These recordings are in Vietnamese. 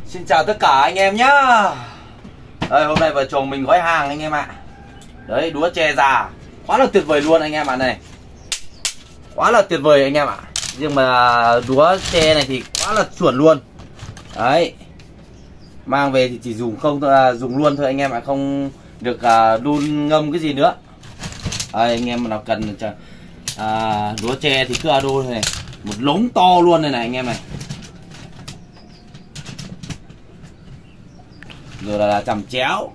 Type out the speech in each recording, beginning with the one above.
Xin chào tất cả anh em nhá. Đây, hôm nay vợ chồng mình gói hàng anh em ạ. Đấy, đũa chè già quá là tuyệt vời luôn anh em ạ này. Quá là tuyệt vời anh em ạ. Nhưng mà đũa chè này thì quá là chuẩn luôn. Đấy. Mang về thì chỉ dùng không dùng luôn thôi anh em ạ, không được đun ngâm cái gì nữa. Đây, anh em nào cần đũa chè thì cứ ado này, một lống to luôn này này anh em này. Rồi là chầm chéo,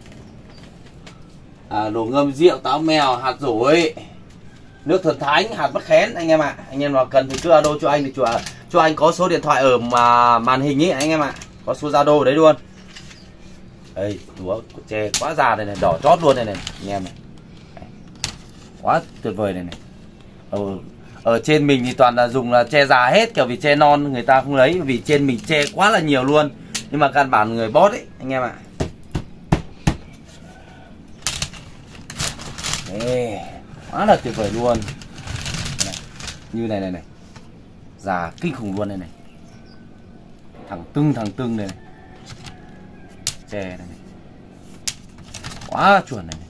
đồ ngâm rượu, táo mèo, hạt dổi, nước thần thánh, hạt mắc khén anh em ạ. Anh em nào cần thì cứ alo cho anh, thì cho anh có số điện thoại ở màn hình ấy anh em ạ, có số Zalo ở đấy luôn. Đây, đũa chè quá già này này, đỏ chót luôn này này anh em này. Quá tuyệt vời này này. Ở trên mình thì toàn là dùng là tre già hết, kiểu vì tre non người ta không lấy, vì trên mình tre quá là nhiều luôn. Nhưng mà căn bản người bót ấy anh em ạ. Đây, quá là tuyệt vời luôn này. Như này này này, già kinh khủng luôn này này, thẳng tưng này này, tre này, này quá chuẩn này, này.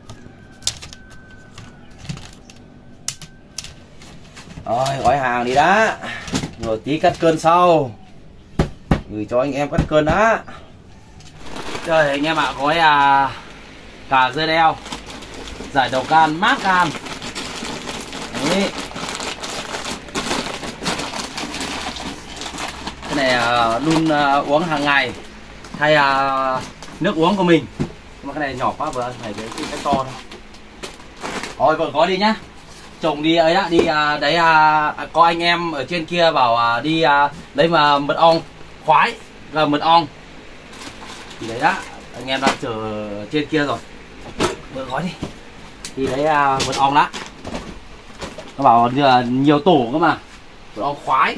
Rồi gói hàng đi đã, rồi tí cắt cơn sau, gửi cho anh em cắt cơn đã. Trời anh em ạ, gói cà dưa leo, giải độc gan, mát gan. Đấy. Cái này đun uống hàng ngày hay nước uống của mình. Nhưng mà cái này nhỏ quá, vừa phải cái to thôi. Rồi vợ gói đi nhá. Chồng đi ấy đã, đi đấy có anh em ở trên kia bảo đi đấy mà mật ong khoái và mật ong. Thì đấy đã, anh em đang chờ trên kia rồi. Vợ gói đi. Thì đấy mật ong đã. Nó bảo nhiều tổ cơ mà. Mật ong khoái.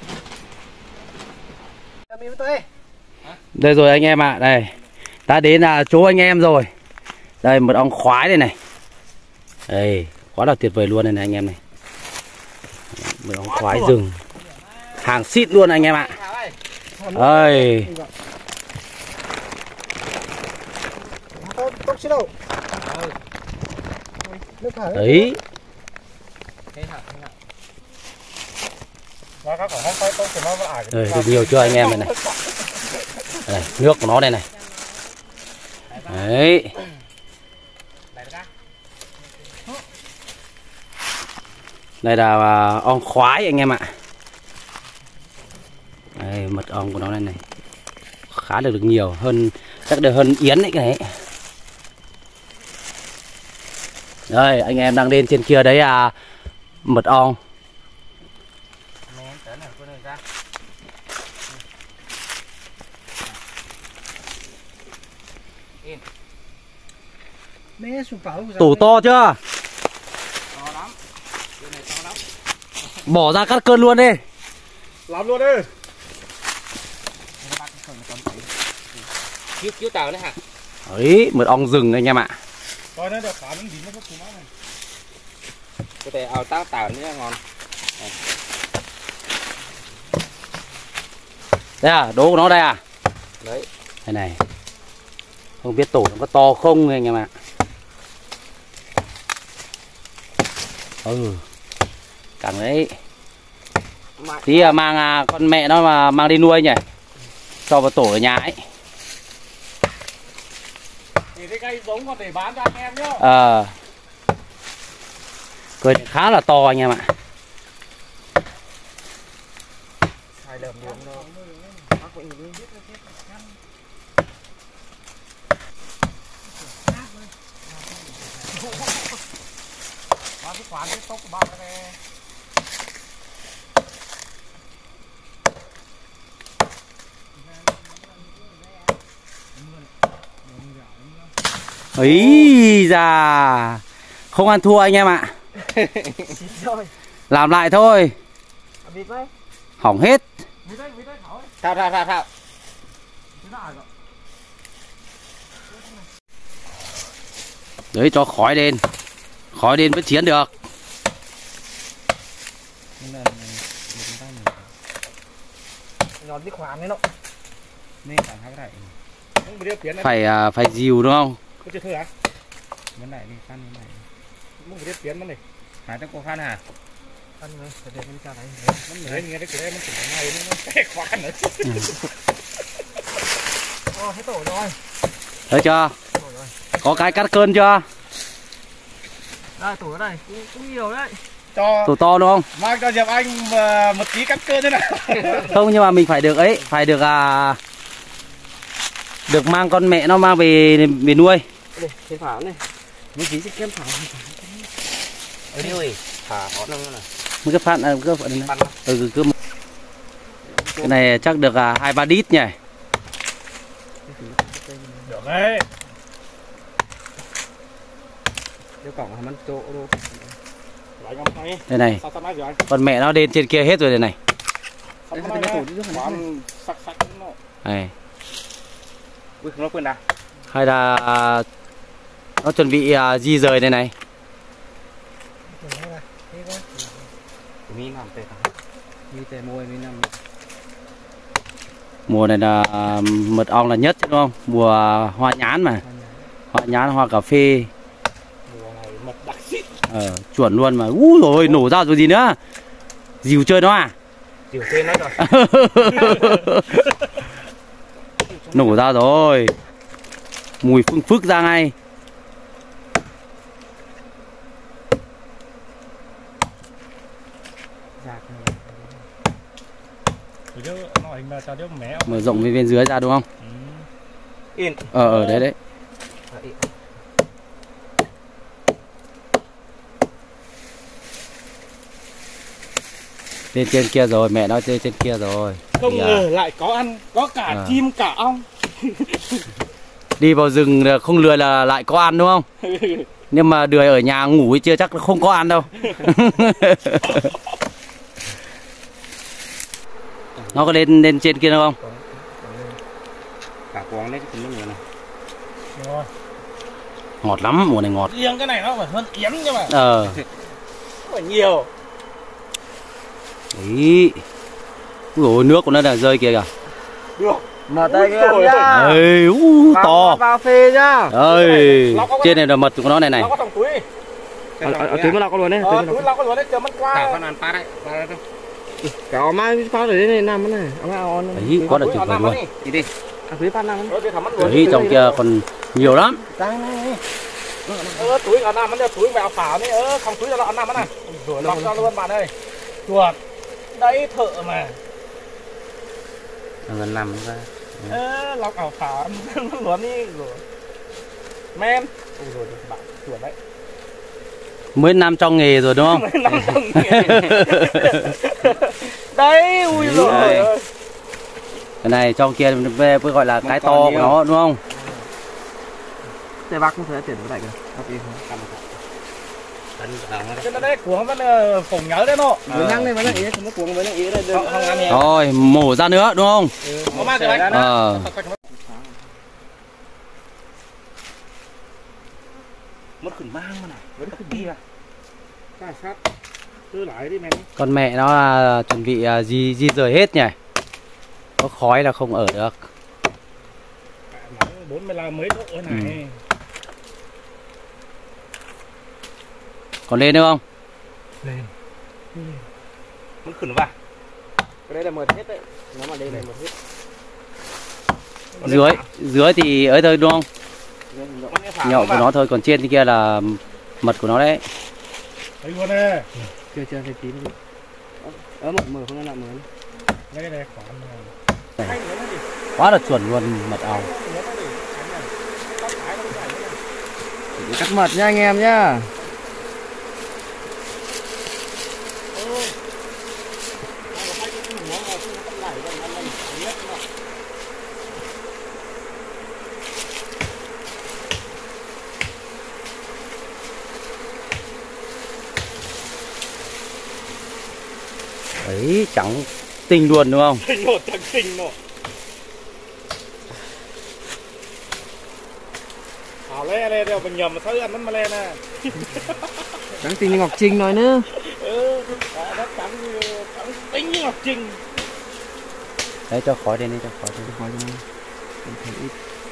Đây rồi anh em ạ, đây. Đã đến chỗ anh em rồi. Đây mật ong khoái đây này. Đây, quá là tuyệt vời luôn này này anh em này. Mật ong khoái rừng. Hàng xịn luôn anh em ạ. Đây. Đấy. Đây, được nhiều chưa anh em này này. Đây, nước của nó đây này. Đấy. Đây là ong khoái anh em ạ. Đây, mật ong của nó đây này. Khá được nhiều hơn, chắc được hơn yến đấy cái này. Đây, anh em đang lên trên kia đấy mật ong. Tủ to chưa? To lắm. Bỏ ra cắt cơn luôn đi. Làm luôn đi. Chiếu tàu đấy hả? Đấy, mật ong rừng anh em ạ. Coi nó được cả miếng dính nó rất này. Có thể ao tàu nữa ngon. Đây à, đố của nó đây à? Đấy. Đây này. Không biết tổ nó có to không anh em ạ. Càng đấy. Tí mang con mẹ nó mà mang đi nuôi nhỉ. Cho vào tổ ở nhà ấy. Thì cái cây giống còn để bán cho anh em nhá. Cây khá là to anh em ạ. Hai đầm luôn đâu. Ba cái khoán cái tốc của ba cái này. Ý da, không ăn thua anh em ạ. Làm lại thôi. Hỏng hết. Thao. Đấy, cho khói lên mới chiến được. Nhón cái khoán đấy nó. phải dìu đúng không? Vấn này đi, khăn vấn này. Muốn biết tiến vấn này. Phải tao có khăn hả? Khăn nữa, phải để bên cả đấy. Nó nhảy nghe đấy của em nó chỉnh này nó té khoan nữa. Hết tổ rồi. Thấy chưa? Có cái cắt cơn chưa? Đây tổ ở đây cũng nhiều đấy. Tổ to đúng không? Mang cho Diệp Anh một tí cắt cơn thế nào. Không, nhưng mà mình phải được ấy, phải được được mang con mẹ nó mang về nuôi. Đây, cái pháo này. Mấy tí sẽ kem pháo. Đi ơi, thả họ nó này. Mấy cái phát cứ cái này chắc được 2-3 đít nhỉ. Được đấy. Đeo cổng hàm ăn chỗ đâu. Đây này. Con mẹ nó lên trên kia hết rồi đây này. Này. Nó quên nào. Hay là nó chuẩn bị di rời đây này. Mùa này là mật ong là nhất chứ đúng không? Mùa hoa nhãn mà. Hoa nhãn, hoa cà phê. Mùa này mật đặc xít. Chuẩn luôn mà. Úi rồi nổ ra rồi gì nữa. Dìu chơi nó à? Dìu chơi nó rồi. Nổ ra rồi. Mùi phưng phức ra ngay. Mở rộng bên dưới ra đúng không? Đấy đấy. Lên trên kia rồi, mẹ nó trên kia rồi. Không ngờ lại có ăn, có cả chim cả ong. Đi vào rừng không lười là lại có ăn đúng không? Nhưng mà đười ở nhà ngủ chưa chắc không có ăn đâu. Nó có lên trên kia đâu không? Cả quán đấy cũng nhiều này. Ngọt lắm, mùa này ngọt. Riêng cái này nó phải hơn yến cơ mà. Phải nhiều. Đấy. Ủa, nước của nó là rơi kìa kìa. Được. Mở tay cái em nhá. Ê, to. Vào phê nhá. Ơi, trên này là mật của nó này này. Nó có thằng túi. Ở túi mà lọc con luôn đấy. Túi lọc con luôn đấy, chờ mất qua. Cả phần ăn pa đấy. Cả áo mai pháo để đây nằm này. Áo mai on. Đấy, có được tuyệt vời luôn. Đi đi. À túi pan nằm. Đấy, trong kia còn nhiều lắm. Túi ở nằm nó túi vào pháo này, không túi nó nằm này. Rồi lọc cho luôn bạn ơi. Chuột. Đấy thợ mà. Gần nằm ra. Lọc ảo pháo nó luôn đi rồi. Men. Rồi bạn chuột đấy. Mới năm trong nghề rồi đúng không? Mới năm trong nghề. Đấy, ui rồi. Cái này trong kia với gọi là cái to của nó đúng không? Thế bác cũng sẽ chuyển cái này kìa. Cái đấy cuống vẫn phồng nhớ đấy nó. Vừa nhăng đây vẫn là ý, nó cuống vẫn là ý đây. Rồi, mổ ra nữa đúng không? Có mang cái bánh. Mất khẩn mang mà này, vẫn khẩn đi à. Cả sát. Cứ lại đi mẹ. Con mẹ nó là chuẩn bị di rời hết nhỉ. Có khói là không ở được. 45 mấy độ này. Còn lên nữa không? Lên. Mất khẩn vào. Cái đấy là mượt hết đấy. Nó mà đây này mượt hết. Dưới thì ấy thôi đúng không? Nhậu của nó thôi, còn trên kia là mật của nó đấy. Đấy luôn nè. Chưa thấy tí nữa. Mở không làm mở. Đây này khoản. Quá là chuẩn luôn mật ong. Cắt mật nha anh em nhá. Đấy, trắng tinh luôn đúng không? Tinh một trắng tinh nọ. Le đeo mình nhầm mà thấy anh nó le nè. Trắng tinh như Ngọc Trinh nói nữa. Nó trắng tinh như Ngọc Trinh. Đấy, cho khói lên đi, cho khói lên. ít.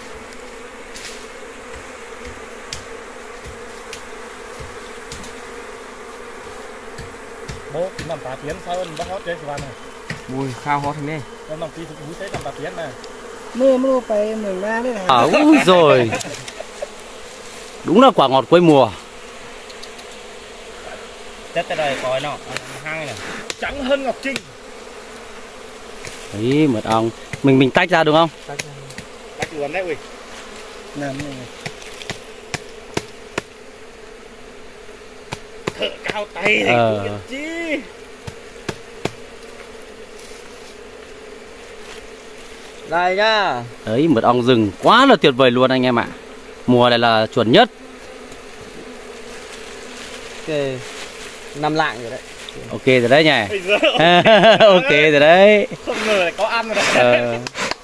Bố nằm tá tiếng sao anh bắt hót đấy các bạn này. Mùi khao hót thế này. Nó nằm tí phục mũi thế nằm tá tiếng này. Mưa phải mường ma đấy này. Úi rồi. Đúng là quả ngọt cuối mùa. Tết tới đây coi nó hang này trắng hơn ngọc trinh. Đấy, mật ong. Mình tách ra đúng không? Tách luôn đấy ui. Nằm này. Thợ cao tay này chi. Đây nhá. Đấy, mật ong rừng quá là tuyệt vời luôn anh em ạ. Mùa này là chuẩn nhất. Ok. 5 lạng rồi đấy. Ok rồi đấy nhỉ. Ok rồi đấy. Không ngờ lại có ăn rồi đấy.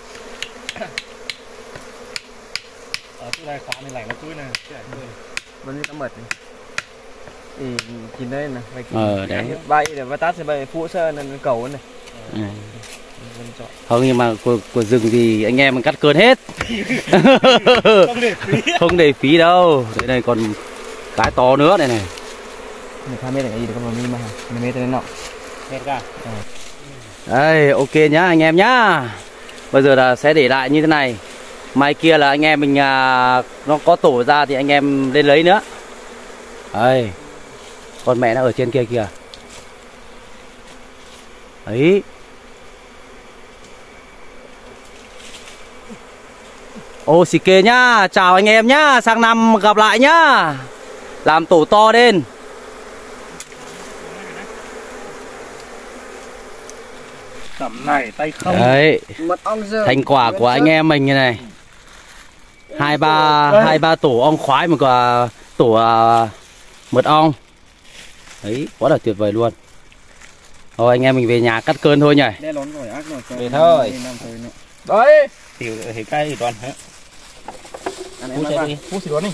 Ở chỗ này khóa này lạnh nó túi này. Vẫn như tắm mật này. Thì đây nè. Đấy. Bay để vào tát thì bay phụ sơ nên cầu này. Không, nhưng mà của rừng thì anh em mình cắt cơn hết. Không để phí. Không để phí đâu. Đây này còn cái to nữa này này. Này 2 mét này gì được không mà 2 mét này nọ. Mét cả. Đây, ok nhá anh em nhá. Bây giờ là sẽ để lại như thế này. Mai kia là anh em mình nó có tổ ra thì anh em lên lấy nữa. Đây. Con mẹ nó ở trên kia kìa. Đấy. Ô xì kê nhá. Chào anh em nhá. Sang năm gặp lại nhá. Làm tổ to lên. Tầm này tay không. Đấy. Mật ong rừng. Thành quả của anh em mình như này. Hai ba tổ ong khoái, một quả tổ mật ong. Đấy, quá là tuyệt vời luôn. Thôi anh em mình về nhà cắt cơn thôi nhỉ. Đe lón rồi ác rồi. Về thôi. Đấy. Thì cây thì toàn hết. Anh em nói đi. Phút xí luôn đi.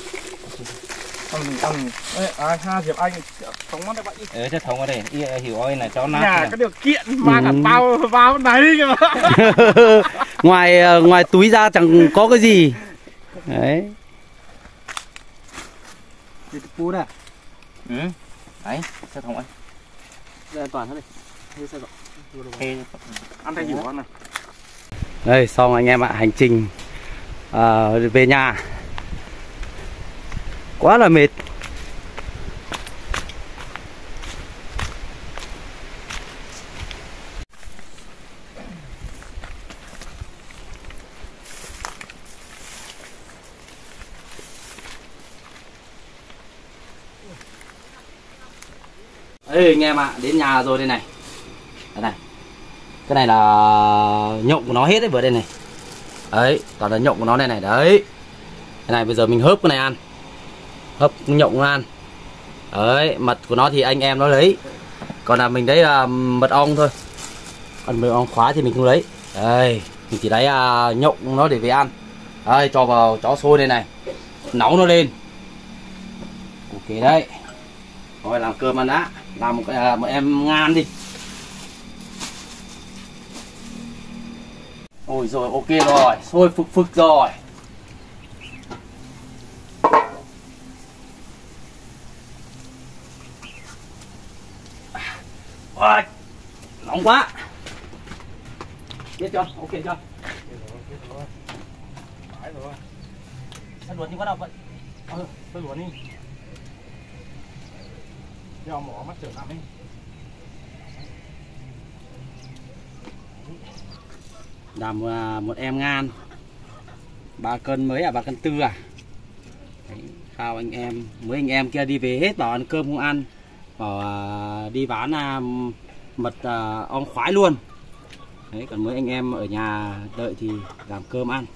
Ha Diệp Anh thống mắt bạn đi. Chứ thống ở đây, hiểu ơi là cháu nát. Nhà có điều kiện mang cả bao đấy kìa. Ngoài túi ra chẳng có cái gì. Đấy. Đi pú nè. Ừ. Đấy, sao thống ấy. Đây an toàn hết đi. Ăn tay hiểu ăn này. Đây, xong anh em ạ, hành trình về nhà. Quá là mệt. Ê anh em ạ, đến nhà rồi đây này. Đây này. Cái này là nhộng của nó hết đấy vừa đây này. Đấy, toàn là nhộng của nó đây này, đấy. Cái này bây giờ mình hớp cái này ăn. Hấp nhộng ăn. Đấy, mật của nó thì anh em nó lấy. Còn là mình đấy là mật ong thôi. Còn mật ong khóa thì mình không lấy. Đây, mình chỉ lấy nhộng nó để về ăn. Đây, cho vào cháo sôi đây này. Nấu nó lên. Ok đấy. Rồi làm cơm ăn đã. Làm một em ngan đi. Ôi rồi, ok rồi. Sôi phực phực rồi. Ôi, nóng quá. Biết chưa? Ok chưa? Phải rồi. Sao luồn như bắt đầu vậy? Tôi luồn đi. Đeo mỏ mắt trở nằm đi. Làm một em ngan 3 cân mấy 3 cân tư à. Đấy, khao anh em, mấy anh em kia đi về hết bảo ăn cơm không ăn. Bảo đi bán mật ong khoái luôn. Đấy, còn mấy anh em ở nhà đợi thì làm cơm ăn.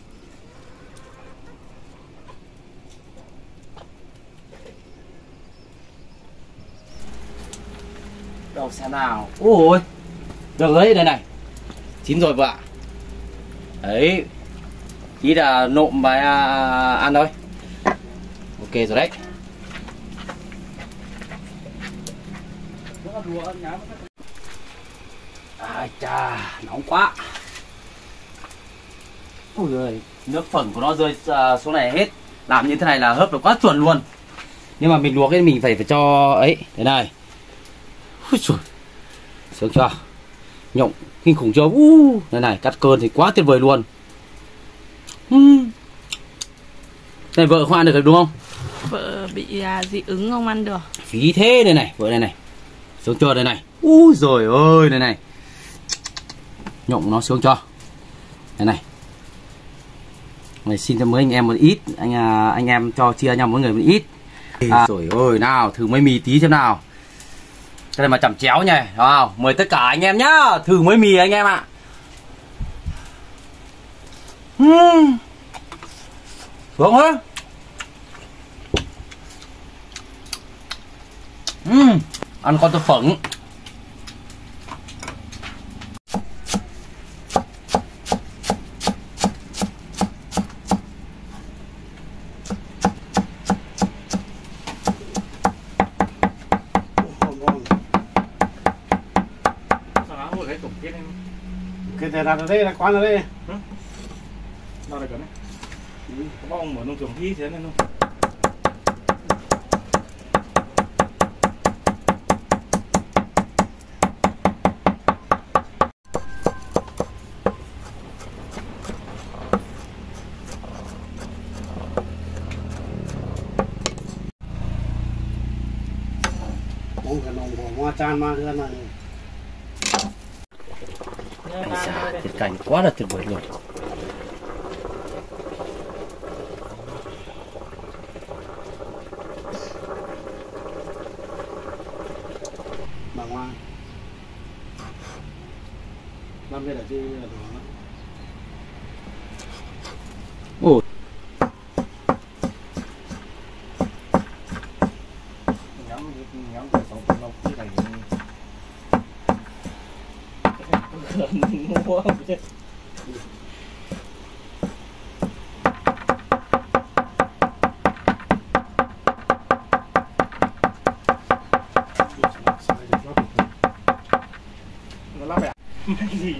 Đâu xem nào. Ôi được đấy, đây này. Chín rồi vợ. Đấy. Tí là nộm và ăn thôi. Ok rồi đấy. Ai chà, nóng quá. Ui giời, nước phởng của nó rơi xuống này hết. Làm như thế này là hớp được quá chuẩn luôn. Nhưng mà mình luộc ấy mình phải cho ấy, thế này. Ui giời, sướng chưa? Nhộng kinh khủng chưa? Này này, cắt cơn thì quá tuyệt vời luôn. Này vợ không ăn được đúng không? Vợ bị dị ứng không ăn được. Phí thế đây này, vợ này này. Sướng chưa đây này. Úi giời ơi, này này. Nhộng nó sướng chưa? Đây này. Này xin cho mấy anh em một ít, anh em cho chia nhau mỗi người một ít. Rồi ơi nào, thử mấy mì tí xem nào. Cái này mà chẩm chéo nhỉ, đúng không? Mời tất cả anh em nhá, thử mấy mì anh em ạ. Sướng quá. Ăn con tôm phởng. Cái này là đây là quán ở đây. Nào đây cái này. Có ông mở nông trường thi thế này không? Ông cái nông của hoa chan mà hơn này. Ây da, thiệt cảnh quá là tuyệt vời luôn. Bằng hoa. Làm đây là gì là đó. Ồ. Nhóm của sống con lộc như này. Mua chứ. Nó lắm vậy. Gì?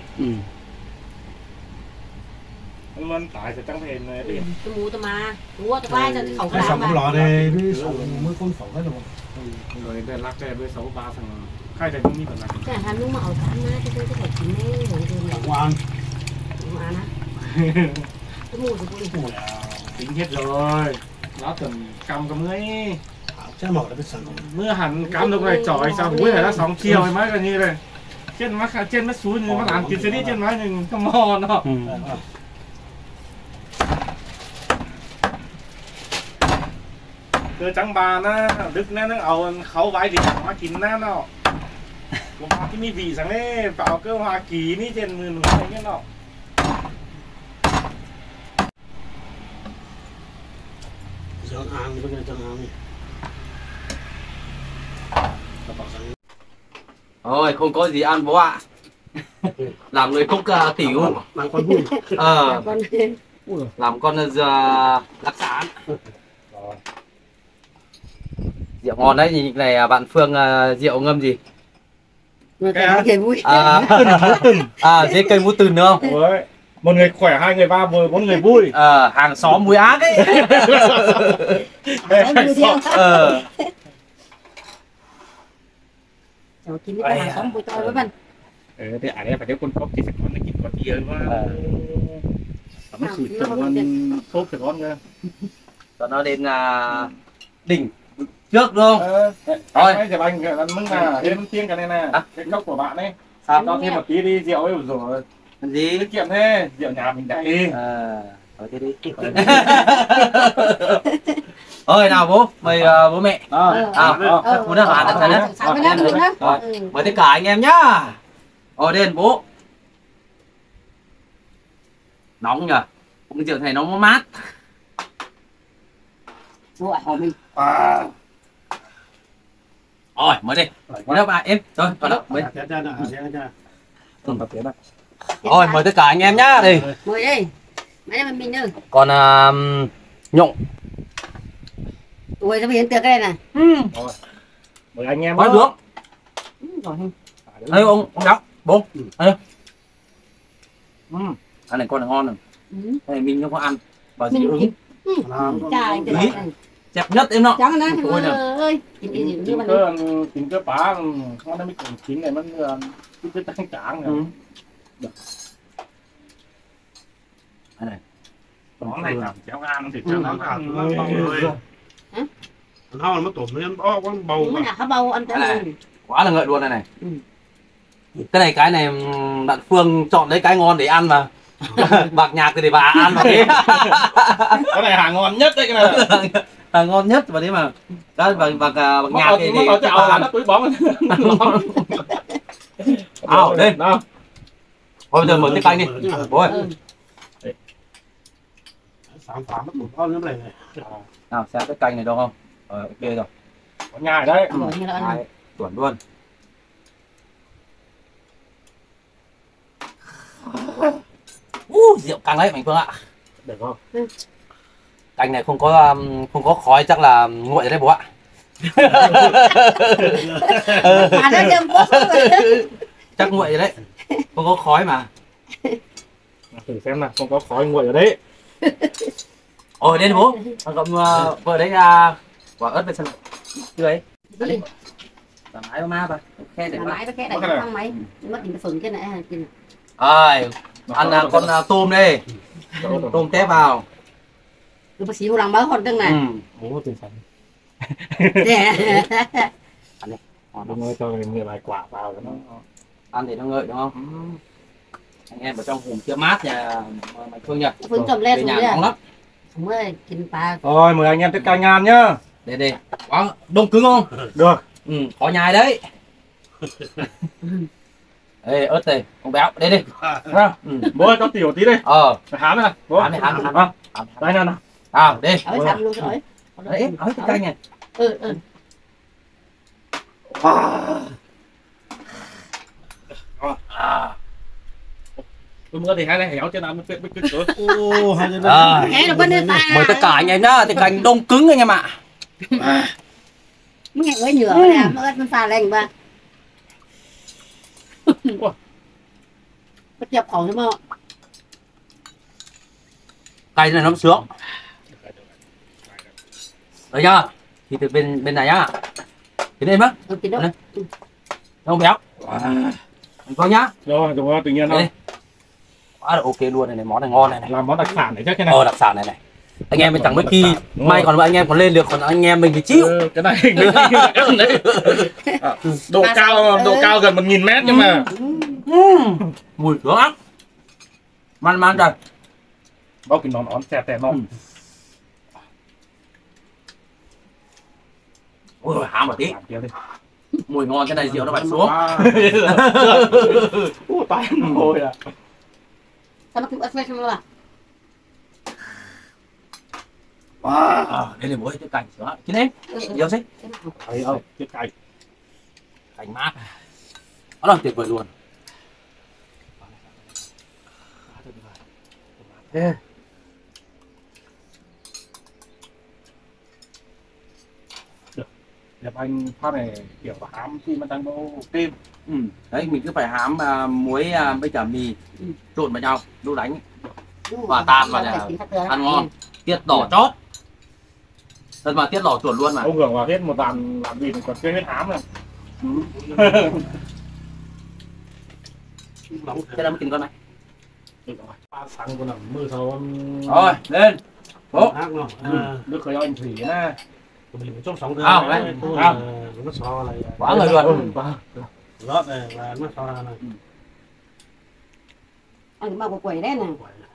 Mình tại sẽ chẳng thể đi. Tôi mua tôi mà, mua tôi bay cho khẩu Cái làm sống mà. lò này mới sống mới con phẩu hết rồi. Rồi để lắc để với 6-3 thằng khai để cũng như phần này. Cái hàng lúc mà ở cả má tôi phải chín đấy rồi rồi. Không ăn. Không ăn á. Tôi mua tôi mua. Tính hết rồi. Nó tầm cầm cầm ấy. Chắc màu đã biết sẵn. Mưa hẳn cam lúc này chọi sao búi này nó 6 chiều mấy cái như này. Trên mắt xuống nhưng nó làm tiền sẽ đi trên máy nhưng không mò nó. Cứ trắng bà nó đứt nó ầu khẩu vải thì hoa kín nó cũng hoa cái mi vị sáng đấy vào cái hoa kỳ ní trên người nó cái nó Chẳng ăn bây giờ chẳng ăn đi. Ôi không có gì ăn bố ạ. Làm người cúc tiểu. Làm con vui. Làm con đặc sản. Rượu ngon đấy, nhìn này bạn Phương rượu ngâm gì? Cái vui. Dế cây mũ từn đúng không? Ôi, một người khỏe, 2 người ba, 4 người vui. Hàng xóm mùi ác ấy. Cháu chín cái hàng xóm vui tôi với mình. Thì ở đây phải nếu con cóc thì phải con nó chín con gì quá. Nó khử trùng con sốt phải con cơ. Cho nó lên đỉnh trước đúng không? Thôi, chụp anh mừng là thêm tiếng cái này nè, cái cốc của bạn ấy. Sao? Cho thêm một tí đi rượu ấy rồi. Gì? Tiết kiệm thế, rượu nhà mình đây. Thôi thế đi. Ơi nào bố, mời bố mẹ. Bố đã hoàn rồi đấy. Mời tất cả anh em nhá. Đến bố. Nóng nhờ. Uống rượu này nó mát. Rồi, hỏi mình. Rồi, mời đi. Mời đâu bà em. Rồi, vào đó. Mời. Rồi, mời tất cả anh em nhá. Đây. Mời đi. Mấy em mình nữa. Còn nhộng. Ui, nó hiện tiệc cái này này. Mời anh em. Nói được. Rồi. Đây ông giáo, bố. Đây. Ăn này con là ngon rồi. Này mình không có ăn và dị Mình ứng Trời Ý. Chẹp nhất em nó Chẳng anh Ôi nè. ơi. Như mà chính cái bá nó mới còn chín này nó cái tăng tráng Ừ. này. Đây này Món này làm chéo ăn thì cho nó ăn nó bầu rồi. Nó nó tổn lên to quá bầu mới nào hả bầu anh Đây này. tới. Quá là ngợi luôn này này Ừ. cái này bạn Phương chọn lấy cái ngon để ăn mà bạc nhạc thì để bà ăn mà thế Cái này hàng ngon nhất đấy cái này. là ngon nhất và thế mà cái bạc nhạc thì nó bà chảo ăn nó túi bóng. ao đây Nào. thôi giờ mở cái canh đi ôi Sản phẩm nó tổn to như này này. nào xem cái canh này đâu không ok rồi Có nhài đấy. Rồi như là anh. Đấy, chuẩn luôn rượu căng đấy Mạnh Phương ạ Được không? canh này không có khói chắc là nguội rồi đấy bố ạ Mà nó đâm bố rồi. chắc nguội rồi đấy không có khói mà Thử xem nào, không có khói nguội ở đấy. ôi đến bố còn vợ đấy quả ớt với sân chưa ấy thoải mái ma bà khe để Mà mà mãi nó cái này không mấy. Mất những cái phần cái này hay kia. ơi ăn con tôm đi tôm té vào Cứ bác sĩ hồ lòng báo con từng này. Ủa tiền sản. Đúng rồi, cho người bài quả vào nó. ăn thì nó ngợi đúng không anh em ở trong vùng kia mát nhà Mạnh Phương nhỉ Phương cầm lên về rồi nhà nóng lắm Không ơi, kinh bà. Rồi, mời anh em tiếp canh ăn nhá. để quá đông cứng không Được. khó nhai đấy ê ớt đây con béo đây đi Bố ơi, cho tiểu tí đi. Phải hám này. Bố. hám Đây nào nào. đi Ở sẵn luôn rồi. đấy ở cái canh này Ừ. Tôi mưa thì hai này héo trên nào mới biết cửa. Ô, hai chân Hãy là bên đây ta. mời tất cả anh em nhá thì canh đông cứng anh em ạ Mấy ngày mới nhựa nè, mới nó pha lên ba. Bắt chập khẩu đúng không? canh này nó sướng đấy nhá thì từ bên này nhá thế nên mất Ừ, đó. không béo con nhá Rồi, đúng rồi, tự nhiên đây không. quá là ok luôn này món này ngon này Làm món đặc sản này chắc cái này. đặc sản này anh em mình chẳng mấy khi may còn anh em còn lên được còn anh em mình thì chịu Cái này độ cao gần 1000 mét nhưng mà mùi sướng lắm man trời bao cái nón xẹt tẹt nó. ôi hám một tí Làm kia đi. mùi ngon cái này rượu nó bạch xuống Ủa tay mồi à. Sao nó cứ ớt phết không là? đây là mỗi cái cảnh sướng lắm chín em yêu xích Thấy không? Cái cày. cảnh mát nó là tuyệt vời luôn Đẹp anh phát này kiểu hám khi mà đang nấu tim. đấy mình cứ phải hám muối với cả mì trộn vào nhau đu đánh Và tan vào nhà. Ăn ngon. Tiết đỏ chót thật mà tiết đỏ chuẩn luôn mà Ông hưởng vào hết một đàn làm gì còn chơi hết hám này. thế là mới tính con này Sáng con nào mưa sau rồi lên bố hát nó. Nước khởi anh thủy nè. Mình chốt sóng thứ Không, hai. đấy. Nó so này. quá người luôn Lót này và nó so này. Ăn bao quẩy đấy nè.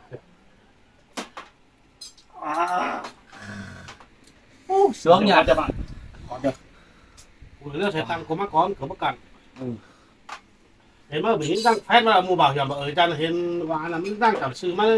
sướng nhỉ cho bạn. Nó sẽ tăng có mắc con có bất cẩn. Thế mà mình đang phép là mua bảo hiểm ở trên hiện và là mình đang cảm sự mà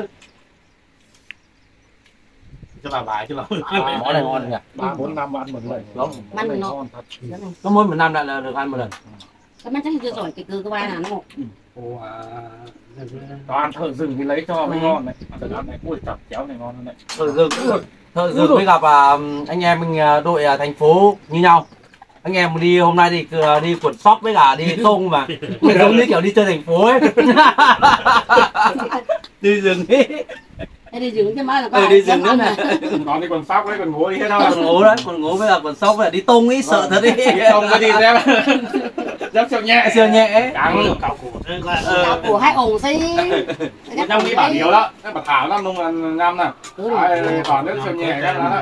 cho bà bài chứ là món này ngon nhỉ 3-4 năm ăn một lần. Măn nó. Ngon thật. có mỗi một năm lại là được ăn một lần Cái mắt chắc chưa rồi cái cơ ba là nó. Ồ Toàn thợ rừng thì lấy cho mới ngon này. Ăn này ui chặt chéo này ngon hơn đấy. thợ rừng mới gặp anh em mình đội thành phố như nhau anh em đi hôm nay thì đi quần sóc với cả đi không mà giống như kiểu đi chơi thành phố ấy đi rừng ấy Thế đi rừng chứ má là đi rừng nữa nè. Còn đi còn sóc đấy còn ngủ hết đâu. Còn ngủ đấy, còn ngủ với là còn sốc là đi tung ý, sợ thật đi. Không có đi xem. Dốc siêu nhẹ. Siêu nhẹ. Càng cào cổ thế coi. Cào cổ hai ổng xí. Trong cái bản điều đó, cái bản thảo nó nung năm nè. Còn nước siêu nhẹ cái đó.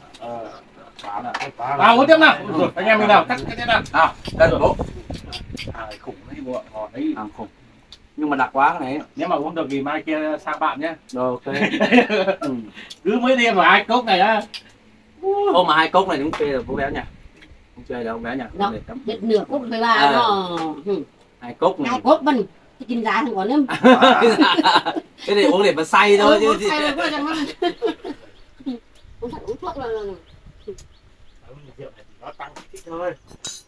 Nào uống tiếp nào. Anh em mình nào, cắt cái thế nào. À, đây rồi bố. Khủng đấy bộ, ngọt đấy. Khủng. Nhưng mà đặc quá cái này. Nếu mà uống được thì mai kia sang bạn nhé. Rồi ok. Cứ mấy đêm mà 2 cốc này á. Ô mà 2 cốc này đúng phê rồi bố béo nha. Không chơi đâu bé nha. Được nửa cốc với bà nó. 2 cốc này. 2 cốc mình. Cái kinh giá không có nữa. Cái này uống để mà say thôi chứ. Say rồi quá chẳng lắm. Uống thuốc là. Nó tăng kích thích thôi.